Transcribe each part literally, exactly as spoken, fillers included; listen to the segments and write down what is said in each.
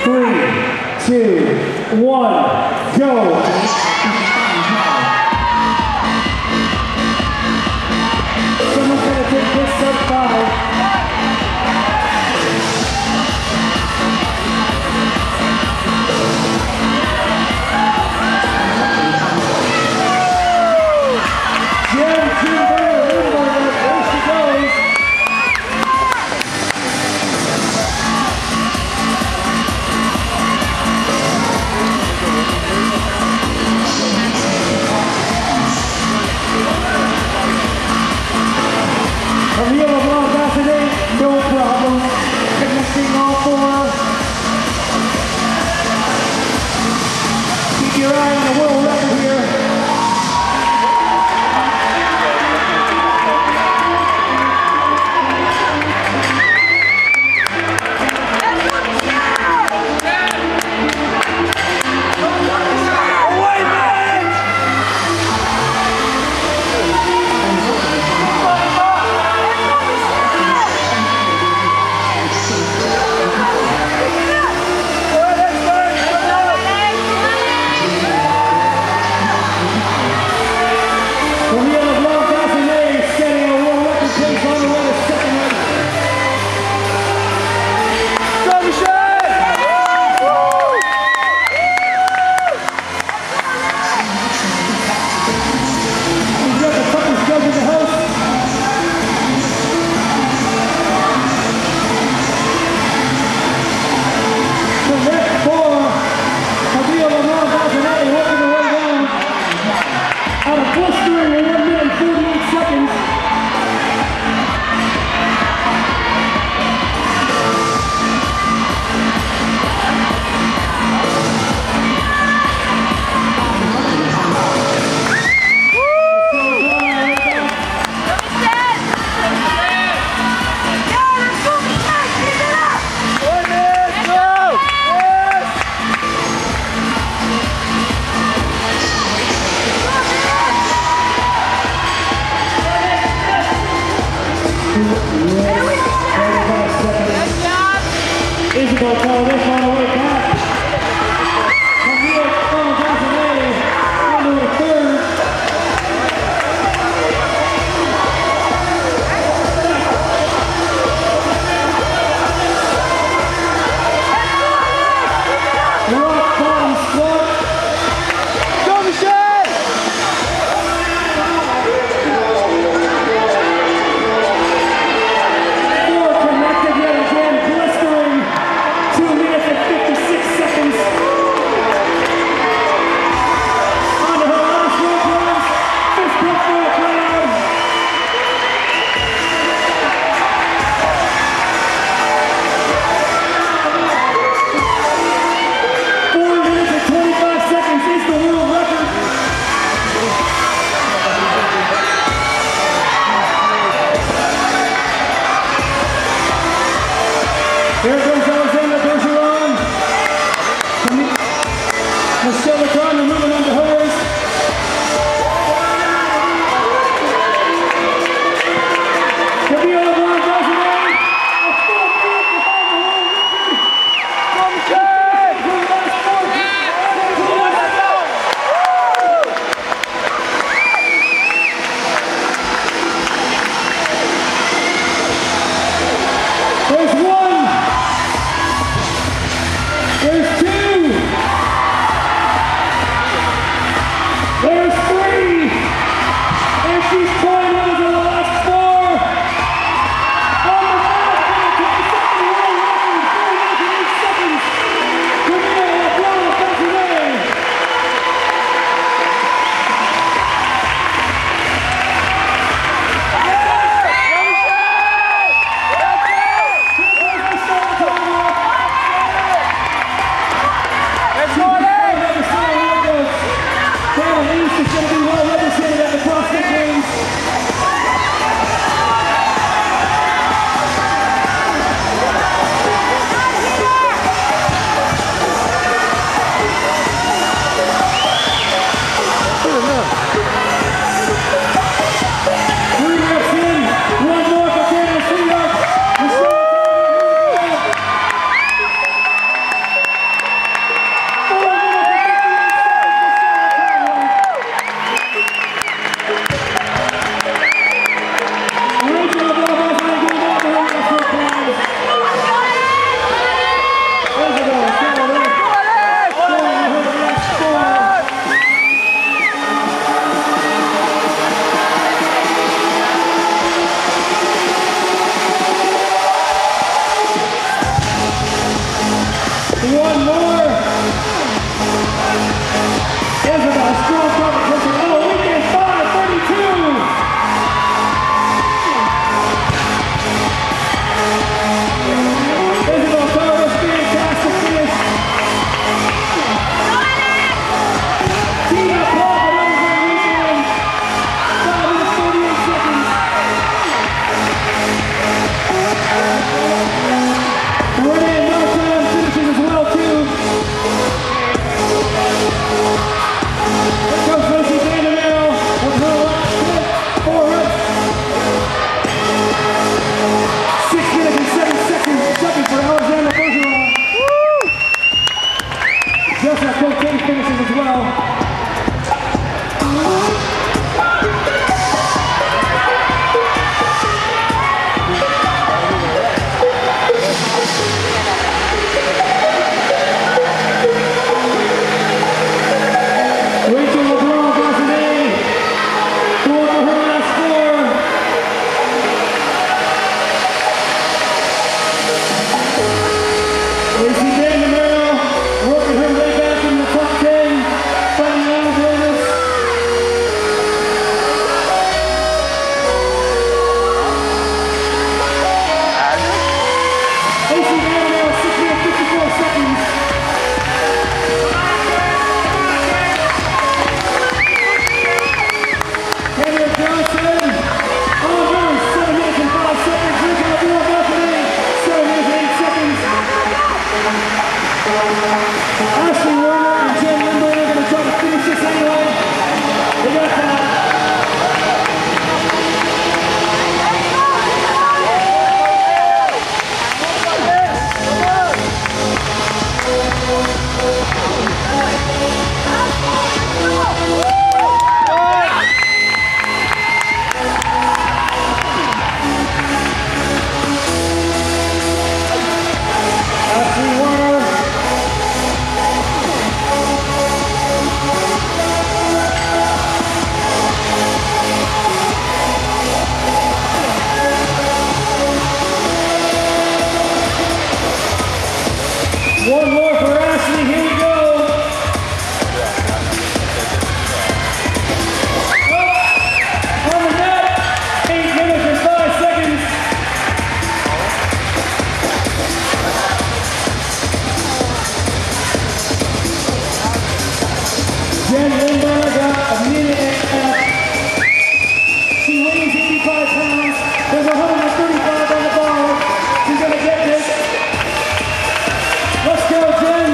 Three, two, one, go! Someone's gonna take this sub five. Maria LeBlanc Bassinet, no problem. Connecting all four. Keep your eye on the world record here. Isabel called this on the way back. Camille Bassinet into the third. Rock bottom squat. Go Michelle! Four connected yet again, blistering. two minutes and fifty One more. Isabel, strong competition. Oh, weekend five, thirty-two. Isabel Torres, fantastic finish. Tina Pop, another weekend. five minutes, thirty-eight seconds. Renee Martin finishing as well, too. Here comes Lucy Vandermeer with her last hit, four hits. Six minutes and seven seconds, second for Alexander Bergeron. Jessica Cote finishing as well. Rachel LeBron Garcinet going for her last score. Lacey Vandermeer working her way back in the top ten, fighting out of Vegas. Lacey Vandermeer, six minutes, fifty-four seconds. Henry Johnson, on her, seven minutes and five seconds. Rachel LeBron Garcinet, seven minutes and eight seconds. Ashley Werner and Jen Lindbergh are going to try to finish this anyway. They got that. Ashley Werner. One more for Ashley, here we go. Up, on the net, eight minutes and five seconds. Jen Lindbergh got a minute and a half. She weighs eighty-five pounds. There's one hundred thirty-five on the bar. She's gonna get this. Let's go, Jen.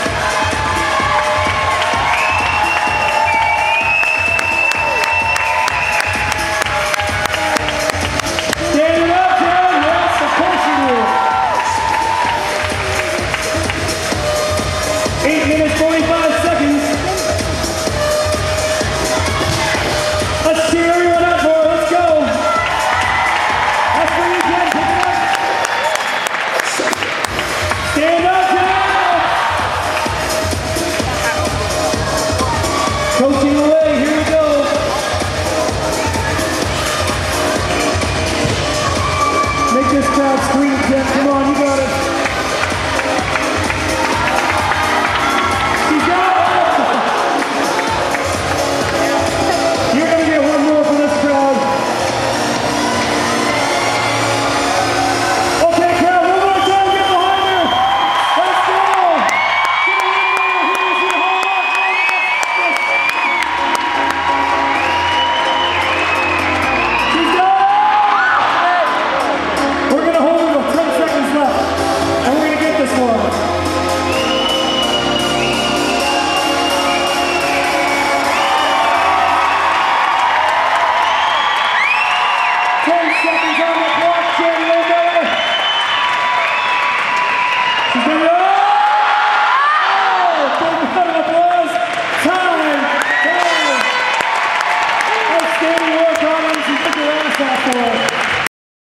Stand up, Jen. Yes, of course you do. Eight minutes, forty-five seconds. Let's cheer everyone up for her. Let's go. That's for you, Jen. Pick it up. Stand up, Jen. Coaching away. Here we go. Make this crowd scream, Jen. Come on. You